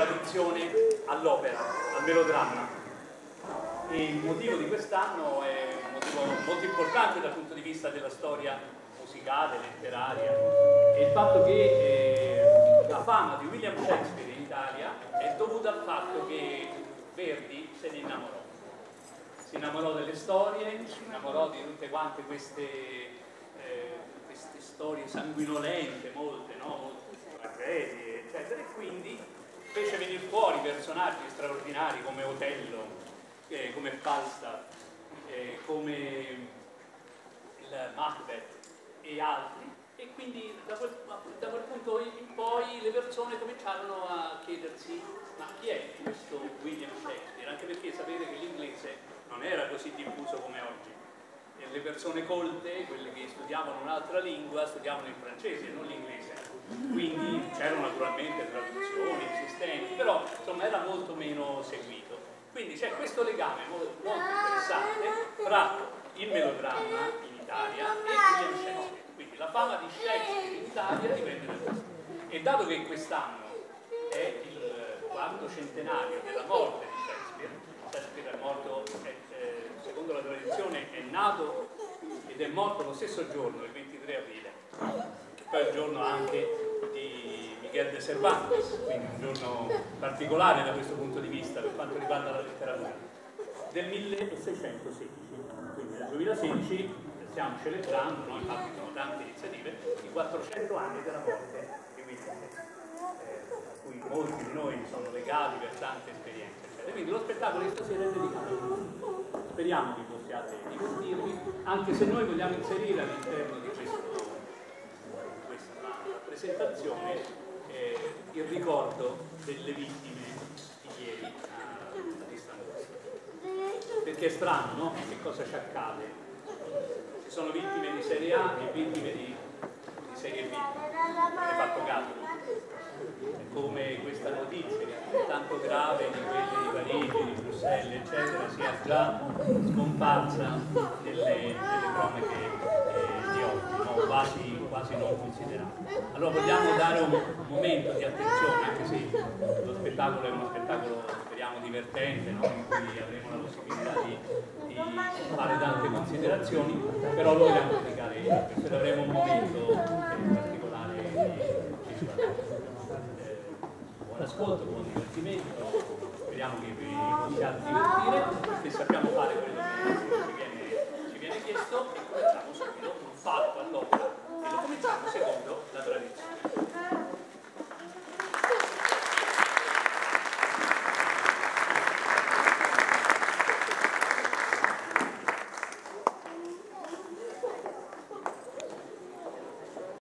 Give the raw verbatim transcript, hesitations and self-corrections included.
traduzione all'opera, al melodramma. E il motivo di quest'anno è un motivo molto importante dal punto di vista della storia musicale, letteraria, è il fatto che eh, la fama di William Shakespeare in Italia è dovuta al fatto che Verdi se ne innamorò. Si innamorò delle storie, si innamorò di tutte quante queste, eh, queste storie sanguinolente, molte, no? Molte tragedie, eccetera, e quindi fece venire fuori personaggi straordinari come Otello, eh, come Falstaff, eh, come il Macbeth e altri, e quindi da quel, da quel punto in poi le persone cominciarono a chiedersi: ma chi è questo William Shakespeare? Anche perché sapete che l'inglese non era così diffuso come oggi, e le persone colte, quelle che studiavano un'altra lingua, studiavano il francese e non l'inglese, quindi c'erano naturalmente traduzioni esistenti, però insomma era molto meno seguito. Quindi c'è questo legame molto, molto interessante fra il melodramma in Italia e William Shakespeare. Quindi la fama di Shakespeare in Italia dipende da questo. E dato che quest'anno è il quarto centenario della morte di Shakespeare, Shakespeare è morto, è, eh, secondo la tradizione, è nato ed è morto lo stesso giorno, il ventitré aprile, che poi è il giorno anche di Miguel de Cervantes, quindi un giorno particolare da questo punto di vista per quanto riguarda la letteratura, del milleseicentosedici. Quindi nel duemilasedici stiamo celebrando, no? Infatti ci sono tante iniziative, i quattrocento anni della morte di William Shakespeare, eh, a cui molti di noi sono legati per tante esperienze, eccetera. Quindi lo spettacolo di stasera è dedicato a voi. Speriamo che possiate divertirvi, anche se noi vogliamo inserire all'interno di questo, questa presentazione eh, il ricordo delle vittime di ieri a, a Istanbul. Perché è strano, no? Che cosa ci accade? Ci sono vittime di serie A e vittime di, di serie B. Non è fatto caso. Come questa notizia che è tanto grave di quelle di Parigi, di Bruxelles, eccetera, sia già scomparsa nelle, nelle cronache eh, di oggi, no? quasi, quasi non considerate. Allora vogliamo dare un, un momento di attenzione, anche se lo spettacolo è uno spettacolo, speriamo, divertente, no? In cui avremo la possibilità di, di fare tante considerazioni, però lo vogliamo dedicare, questo avremo un momento eh, particolare di partecipazione. Buon ascolto, buon divertimento, speriamo che vi possiate divertire, che sappiamo fare quello che ci viene, ci viene chiesto, e cominciamo subito un fatto all'opera e lo cominciamo secondo la tradizione.